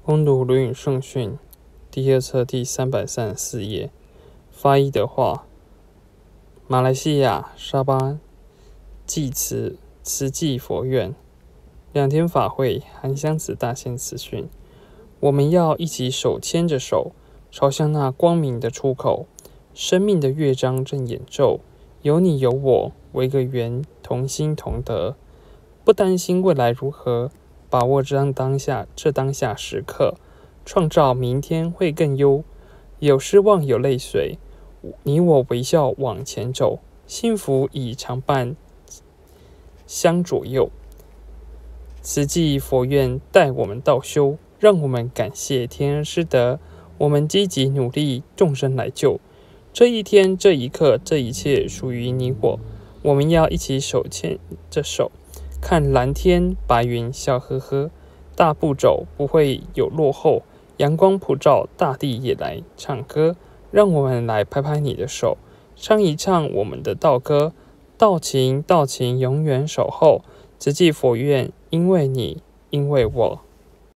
攻读《论语圣训》第二册第334页。发一的话，马来西亚沙巴济慈济佛院2天法会，韩湘子大仙慈训。我们要一起手牵着手，朝向那光明的出口。生命的乐章正演奏，有你有我，为个圆，同心同德。不担心未来如何，把握这当下时刻，创造明天会更优。有失望有泪水，你我微笑往前走，幸福以常伴相左右。慈济佛院带我们道修，让我们感谢天恩师德，我们积极努力，众生来救。这一天，这一刻，这一切属于你我，我们要一起手牵着手，看蓝天白云笑呵呵，大步走不会有落后，阳光普照，大地也来唱歌。让我们来拍拍你的手，唱一唱我们的道歌，道情永远守候。慈济佛院，因为你，因为我。